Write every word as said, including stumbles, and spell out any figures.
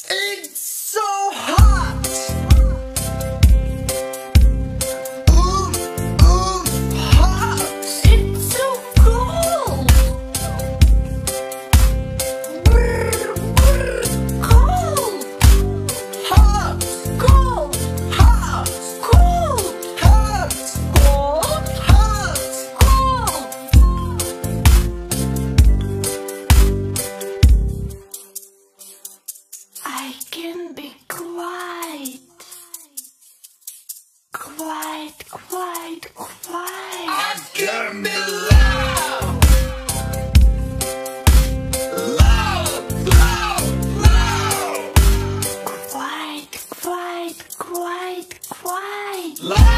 It's so hot! Ooh, ooh, hot! It's so cold! Brr, brr, cold! Hot! Cold! Hot! Cold! Hot! Cold! Hot! Cold! I can be quiet. Quiet, quiet, quiet. I can be loud! Loud! Loud! Loud! Quiet, quiet, quiet, quiet. Loud!